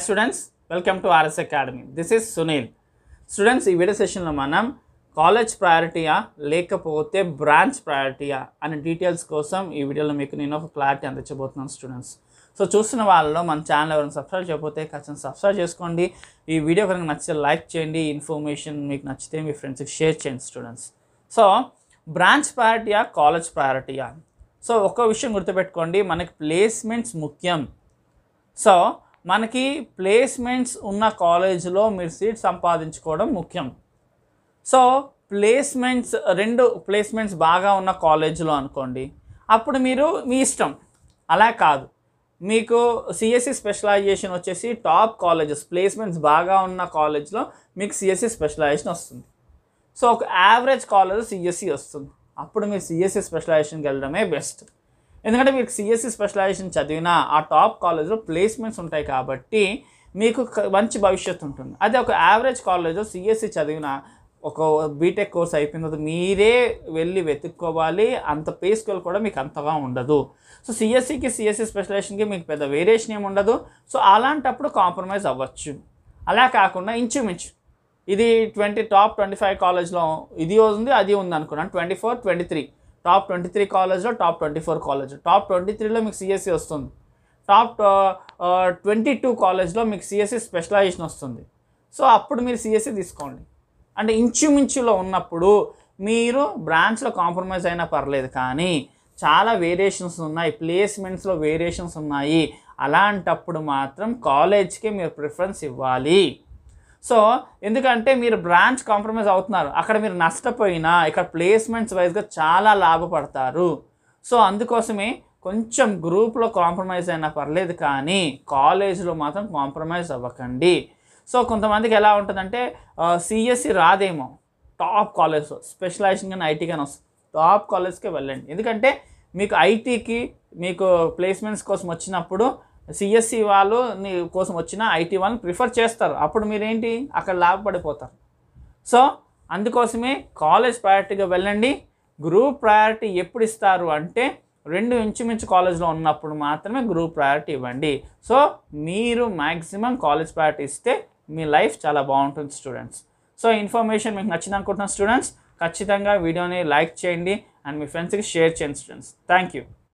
Students, welcome to RS Academy. This is Sunil. Students, ఈ video సెషన్లో మనం college ప్రయారిటీయా లేకపోతే బ్రాంచ్ ప్రయారిటీయా అనే డీటెయిల్స్ కోసం ఈ వీడియోలో మీకు నేను ఒక క్లారిటీ అందించబోతున్నాను స్టూడెంట్స్. సో చూస్తున్న వాళ్ళలో మన ఛానల్ ఎవరైనా సబ్స్క్రైబ్ చేయకపోతే ఖచ్చితంగా సబ్స్క్రైబ్ చేసుకోండి. ఈ వీడియో కనుక నచ్చితే లైక్ చేయండి. ఇన్ఫర్మేషన్ మీకు నచ్చితే మీ ఫ్రెండ్స్కి షేర్ చేయండి స్టూడెంట్స్. సో బ్రాంచ్ ప్రయారిటీయా కాలేజ్ ప్రయారిటీయా. సో ఒక్క విషయం గుర్తుపెట్టుకోండి, మనకి ప్లేస్మెంట్స్ ముఖ్యం. సో మనకి ప్లేస్మెంట్స్ ఉన్న కాలేజ్లో మీరు సీట్ సంపాదించుకోవడం ముఖ్యం. సో రెండు ప్లేస్మెంట్స్ బాగా ఉన్న కాలేజ్లో అనుకోండి, అప్పుడు మీరు మీ ఇష్టం. అలా కాదు, మీకు సిఎస్సి స్పెషలైజేషన్ వచ్చేసి టాప్ కాలేజెస్ ప్లేస్మెంట్స్ బాగా ఉన్న కాలేజ్లో మీకు సిఎస్సి స్పెషలైజేషన్ వస్తుంది. సో ఒక యావరేజ్ కాలేజ్ సిఎస్సి వస్తుంది, అప్పుడు మీరు సిఎస్సి స్పెషలైజేషన్కి వెళ్ళడమే బెస్ట్. ఎందుకంటే మీకు సిఎస్సి స్పెషలైజేషన్ చదివినా ఆ టాప్ కాలేజ్లో ప్లేస్మెంట్స్ ఉంటాయి కాబట్టి మీకు మంచి భవిష్యత్తు ఉంటుంది. అదే ఒక యావరేజ్ కాలేజ్లో సిఎస్సి చదివిన ఒక బీటెక్ కోర్స్ అయిపోయిన తర్వాత మీరే వెళ్ళి వెతుక్కోవాలి, అంత పే స్కేల్ కూడా మీకు అంతగా ఉండదు. సో సిఎస్సికి సిఎస్సి స్పెషలైజేషన్కి మీకు పెద్ద వేరియేషన్ ఏమి ఉండదు. సో అలాంటప్పుడు కాంప్రమైజ్ అవ్వచ్చు. అలా కాకుండా ఇంచుమించు ఇది టాప్ 25 కాలేజ్లో ఇది ఉంది అది ఉంది అనుకున్నాను, 24, 23 టాప్ 23 కాలేజ్లో టాప్ 24 కాలేజ్, టాప్ 23లో మీకు సిఎస్సి వస్తుంది, టాప్ 22 కాలేజ్లో మీకు సిఎస్సి స్పెషలైజేషన్ వస్తుంది. సో అప్పుడు మీరు సిఎస్సి తీసుకోండి. అంటే ఇంచుమించులో ఉన్నప్పుడు మీరు బ్రాంచ్లో కాంప్రమైజ్ అయినా పర్లేదు, కానీ చాలా వేరియేషన్స్ ఉన్నాయి, ప్లేస్మెంట్స్లో వేరియేషన్స్ ఉన్నాయి. అలాంటప్పుడు మాత్రం కాలేజ్కి మీరు ప్రిఫరెన్స్ ఇవ్వాలి. సో ఎందుకంటే మీరు బ్రాంచ్ కాంప్రమైజ్ అవుతున్నారు, అక్కడ మీరు నష్టపోయినా ఇక్కడ ప్లేస్మెంట్స్ వైజ్గా చాలా లాభపడతారు. సో అందుకోసమే కొంచెం గ్రూప్లో కాంప్రమైజ్ అయినా పర్లేదు, కానీ కాలేజ్లో మాత్రం కాంప్రమైజ్ అవ్వకండి. సో కొంతమందికి ఎలా ఉంటుందంటే సిఎస్సి రాదేమో, టాప్ కాలేజ్లో స్పెషలైజేషన్ కానీ ఐటీ కానీ వస్తుంది, టాప్ కాలేజ్కే వెళ్ళండి. ఎందుకంటే మీకు ఐటీకి మీకు ప్లేస్మెంట్స్ కోసం వచ్చినప్పుడు సిఎస్సి వాళ్ళు కోసం వచ్చిన ఐటీ వాళ్ళని ప్రిఫర్ చేస్తారు, అప్పుడు మీరేంటి అక్కడ లాభపడిపోతారు. సో అందుకోసమే కాలేజ్ ప్రయారిటీగా వెళ్ళండి. గ్రూప్ ప్రయారిటీ ఎప్పుడు ఇస్తారు అంటే రెండు ఇంచుమించు కాలేజ్లో ఉన్నప్పుడు మాత్రమే గ్రూప్ ప్రయారిటీ ఇవ్వండి. సో మీరు మ్యాక్సిమం కాలేజ్ ప్రయారిటీ ఇస్తే మీ లైఫ్ చాలా బాగుంటుంది స్టూడెంట్స్. సో ఇన్ఫర్మేషన్ మీకు నచ్చింది అనుకుంటున్నాను స్టూడెంట్స్. ఖచ్చితంగా వీడియోని లైక్ చేయండి అండ్ మీ ఫ్రెండ్స్కి షేర్ చేయండి స్టూడెంట్స్. Thank you.